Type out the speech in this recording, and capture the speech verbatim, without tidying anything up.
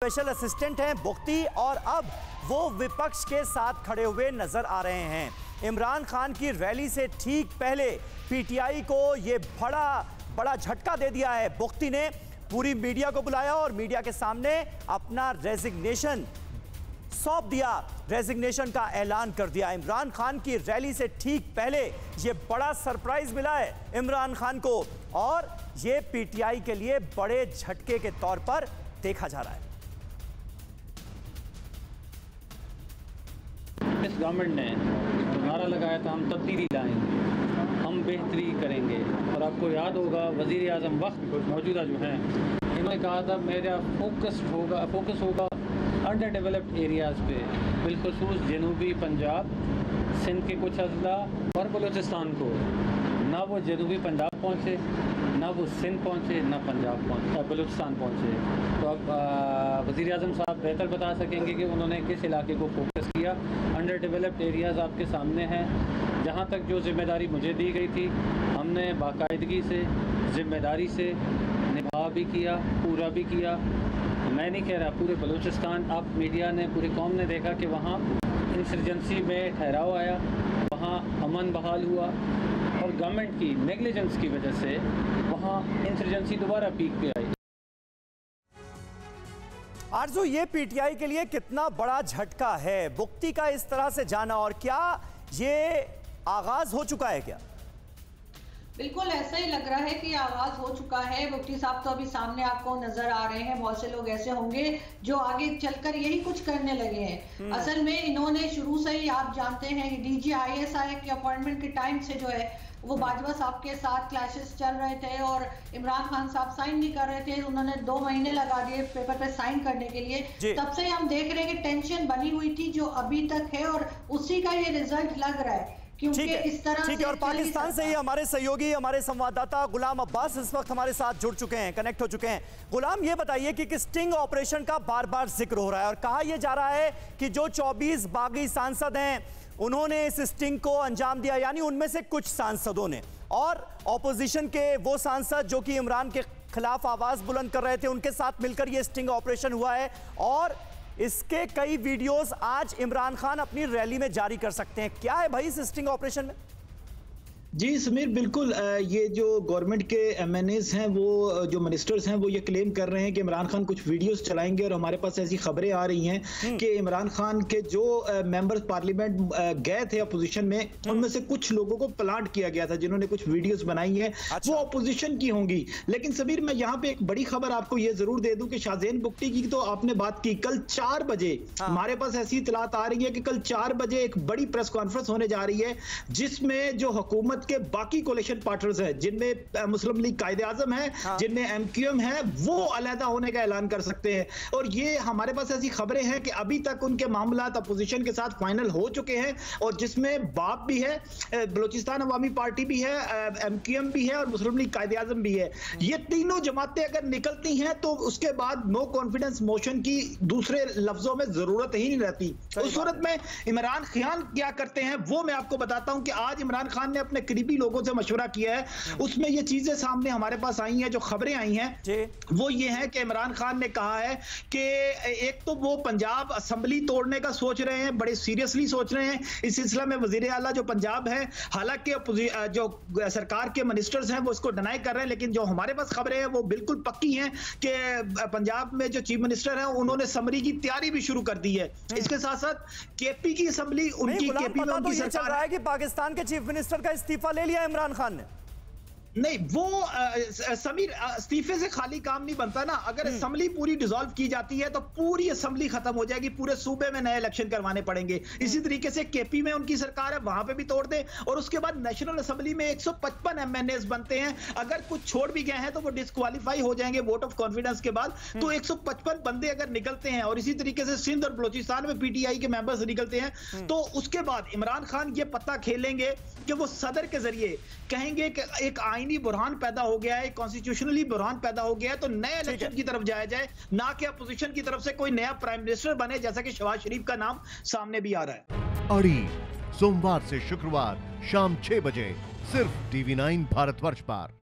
Special assistant हैं बुख्ती और अब वो विपक्ष के साथ खड़े हुए नजर आ रहे हैं। इमरान खान की रैली से ठीक पहले पीटीआई को ये बड़ा बड़ा झटका दे दिया है। बुख्ती ने पूरी मीडिया को बुलाया और मीडिया के सामने अपना रेजिग्नेशन सौंप दिया, रेजिग्नेशन का ऐलान कर दिया। इमरान खान की रैली से ठीक पहले ये बड़ा सरप्राइज मिला है इमरान खान को और ये पीटीआई के लिए बड़े झटके के तौर पर देखा जा रहा है। इस गवर्नमेंट ने नारा लगाया था हम तब्दीली लाएंगे, हम बेहतरी करेंगे और आपको याद होगा वज़ीर आज़म वक्त मौजूदा जो हैं इन्होंने कहा था मेरा फोकस होगा फोकस होगा अंडर डेवलप्ड एरियाज़ पे, बिलखसूस जनूबी पंजाब, सिंध के कुछ अजला और बलूचिस्तान को। ना वो जनूबी पंजाब पहुँचे, ना वो सिंध पहुँचे, ना पंजाब पहुँचे, बलूचिस्तान पहुँचे। तो अब वज़ीर आज़म साहब बेहतर बता सकेंगे कि उन्होंने किस इलाके को फोकस किया। अंडर डेवलप्ड एरियाज़ आपके सामने हैं। जहाँ तक जो जिम्मेदारी मुझे दी गई थी हमने बाकायदगी से जिम्मेदारी से निभा भी किया, पूरा भी किया। मैं नहीं कह रहा पूरे बलूचिस्तान, आप मीडिया ने पूरी कौम ने देखा कि वहाँ इंसर्जेंसी में ठहराव आया, वहाँ अमन बहाल हुआ और गवर्नमेंट की नेग्लिजेंस की वजह से वहाँ इंसर्जेंसी दोबारा पीक पे आई। आरजू, ये पीटीआई के लिए कितना बड़ा झटका है बुख्ती का इस तरह से जाना, और क्या ये आगाज हो चुका है? क्या बिल्कुल ऐसा ही लग रहा है कि आगाज हो चुका है। बुख्ती साहब तो अभी सामने आपको नजर आ रहे हैं। बहुत से लोग ऐसे होंगे जो आगे चलकर यही कुछ करने लगे हैं। असल में इन्होंने शुरू से ही, आप जानते हैं, डीजी आईएसआई के अपॉइंटमेंट के टाइम से जो है वो बाजवा साहब के साथ क्लैशेस चल रहे थे और इमरान खान साहब साइन नहीं कर रहे थे। उन्होंने दो महीने लगा दिए पेपर पे साइन करने के लिए। तब से हम देख रहे हैं कि टेंशन बनी हुई थी जो अभी तक है और उसी का ये रिजल्ट लग रहा है। ठीक है, इस तरह ठीक है। और पाकिस्तान से ही हमारे सहयोगी, हमारे संवाददाता गुलाम अब्बास इस वक्त हमारे साथ जुड़ चुके हैं, कनेक्ट हो चुके हैं। गुलाम, ये बताइए कि किस स्टिंग ऑपरेशन का बार बार जिक्र हो रहा है और कहा यह जा रहा है कि जो चौबीस बागी सांसद हैं उन्होंने इस स्टिंग को अंजाम दिया, यानी उनमें से कुछ सांसदों ने, और ऑपोजिशन के वो सांसद जो कि इमरान के खिलाफ आवाज बुलंद कर रहे थे उनके साथ मिलकर यह स्टिंग ऑपरेशन हुआ है और इसके कई वीडियोस आज इमरान खान अपनी रैली में जारी कर सकते हैं। क्या है भाई इस स्टिंग ऑपरेशन में? जी समीर, बिल्कुल। ये जो गवर्नमेंट के एमएनएस हैं, वो जो मिनिस्टर्स हैं, वो ये क्लेम कर रहे हैं कि इमरान खान कुछ वीडियोस चलाएंगे और हमारे पास ऐसी खबरें आ रही हैं कि इमरान खान के जो मेंबर्स पार्लियामेंट गए थे अपोजिशन में, उनमें से कुछ लोगों को प्लांट किया गया था जिन्होंने कुछ वीडियोस बनाई हैं। अच्छा। वो अपोजिशन की होंगी। लेकिन समीर, मैं यहाँ पे एक बड़ी खबर आपको ये जरूर दे दूं कि शाहजेन बुख्ती की तो आपने बात की, कल चार बजे हमारे पास ऐसी इतलात आ रही है कि कल चार बजे एक बड़ी प्रेस कॉन्फ्रेंस होने जा रही है जिसमें जो हुकूमत के बाकी कोalition पार्टनर्स हैं, जिनमें मुस्लिम लीग कायदे आजम है, हाँ। जिनमें एमक्यूएम है, वो अलहदा होने का ऐलान कर सकते हैं। और ये हमारे पास ऐसी खबरें हैं कि अभी तक उनके मामलात अपोजिशन के साथ फाइनल हो चुके हैं और जिसमें बाप भी है, बलूचिस्तान अवामी पार्टी भी है, एमक्यूएम भी है और मुस्लिम लीग कायदे आजम भी है। ये तीनों जमातें अगर निकलती हैं तो उसके बाद नो कॉन्फिडेंस मोशन की दूसरे लफ्जों में जरूरत ही नहीं रहती। उस सूरत में इमरान खान क्या करते हैं वो मैं आपको बताता हूं कि आज इमरान खान ने अपने करीबी लोगों से मशवरा किया है, उसमें ये चीजें सामने हमारे पास आई हैं, जो खबरें आई हैं वो ये है कि इमरान खान ने कहा है कि एक तो वो पंजाब असेंबली तोड़ने का सोच रहे हैं, बड़े सीरियसली सोच रहे हैं। इस सिलसिला में वजीर आला जो पंजाब है, हालांकि जो सरकार के मिनिस्टर्स हैं वो इसको डिनाई कर रहे हैं, लेकिन जो हमारे पास खबरें हैं वो बिल्कुल पक्की हैं कि पंजाब में जो चीफ मिनिस्टर है उन्होंने समरी की तैयारी भी शुरू कर दी है। इसके साथ साथ केपी की असेंबली, उनकी केपी में उनकी सरकार चल रहा है कि पाकिस्तान के चीफ मिनिस्टर का इस्तीफा ले लिया इमरान खान ने। नहीं, वो आ, समीर, इस्तीफे से खाली काम नहीं बनता ना। अगर असेंबली पूरी डिसॉल्व की जाती है तो पूरी असेंबली खत्म हो जाएगी, पूरे सूबे में नए इलेक्शन करवाने पड़ेंगे। इसी तरीके से केपी में उनकी सरकार है, वहां पे भी तोड़ दे और उसके बाद नेशनल असेंबली में एक सौ पचपन एमएनएस बनते हैं। अगर कुछ छोड़ भी गए हैं तो वो डिस्क्वालीफाई हो जाएंगे वोट ऑफ कॉन्फिडेंस के बाद। तो एक सौ पचपन बंदे अगर निकलते हैं और इसी तरीके से सिंध और बलूचिस्तान में पीटीआई के मेंबर्स निकलते हैं तो उसके बाद इमरान खान ये पता खेलेंगे कि वो सदर के जरिए कहेंगे कि एक आईनी बुरहान पैदा हो गया है, कॉन्स्टिट्यूशनली बुरहान पैदा हो गया है, तो नए इलेक्शन की तरफ जाया जाए, ना कि अपोजिशन की तरफ से कोई नया प्राइम मिनिस्टर बने, जैसा कि शहबाज शरीफ का नाम सामने भी आ रहा है। अड़ी सोमवार से शुक्रवार शाम छह बजे सिर्फ टीवी नाइन भारतवर्ष पर।